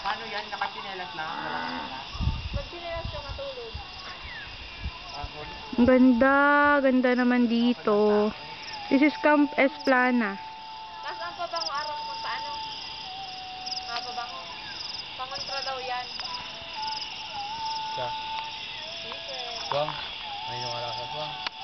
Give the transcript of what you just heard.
Paano yan? Nakasinelas lang? Walang sinelas? Magsinelas ka matulog. Ganda, ganda naman dito. This is Camp Esplana. Tapos ang pabango araw pumunta ano? Mga pabango. Pangontra daw yan. Siya. Secret. Bang, may nung alasas bang.